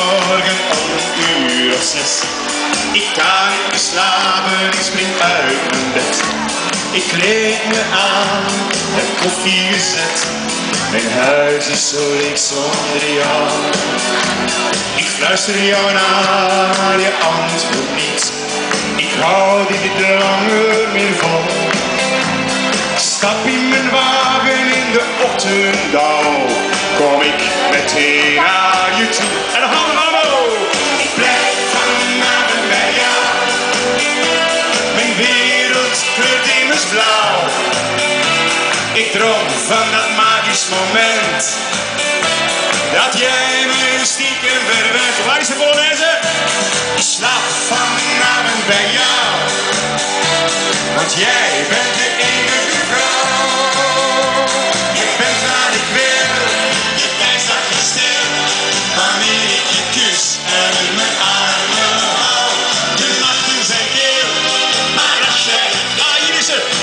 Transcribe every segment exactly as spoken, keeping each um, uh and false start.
morgen om een uur of zes. Ik kan niet meer slapen, ik spring uit mijn bed. Ik kleed me aan, heb koffie gezet. Mijn huis is zo leeg zonder jou. Ik fluister jou na, maar je antwoordt niet. Ik hou dit niet langer meer vol. Ik stap in mijn wagen in de ochtenddauw. Kom ik meteen naar je toe. En dan gaan we allemaal. Ik blijf vanavond bij jou. Mijn wereld kleurt immers blauw. Ik droom van dat magisch moment dat jij me stiekem verwent. Waar is de Polonaise? Ik slaap vanavond bij jou, want jij bent de enige vrouw. Je bent wat ik wil, je kijkt zachtjes stil, wanneer ik je kus en in mijn armen hou. De nachten zijn kil, maar als jij... Ah, hier is ze!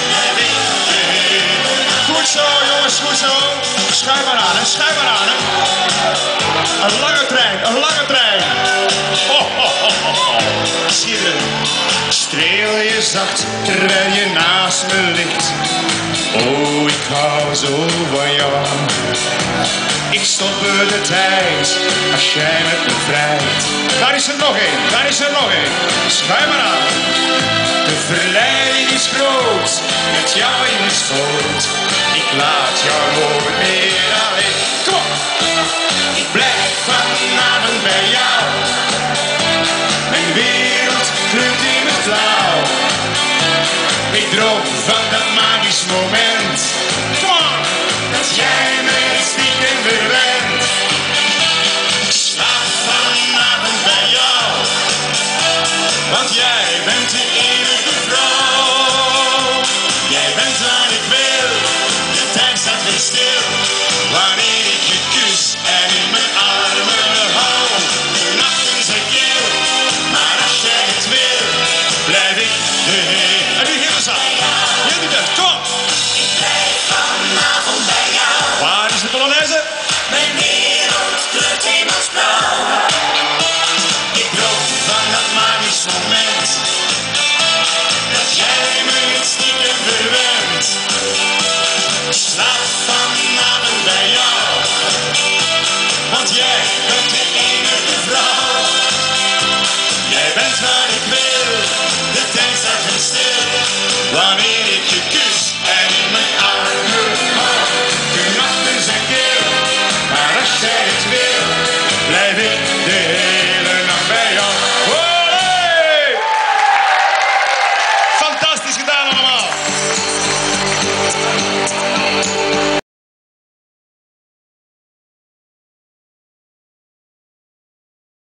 Goed zo, jongens, goed zo. Schuif maar aan, hè, schuif maar aan, hè. Een lange trein, een lange trein. Oh, oh, oh, oh. Schitterend. Streel je zacht terwijl je naast me ligt. Oh, ik hou zo van jou. Ik stop de tijd als jij met me vrijt. Daar is er nog één, daar is er nog één. Schuif maar aan. De verleiding is groot, met jou in mijn schoot. Ik laat jou nooit meer alleen. Kom op! Ik blijf vanavond bij jou. Mijn wereld kleurt in het blauw. Ik droom van dat magisch moment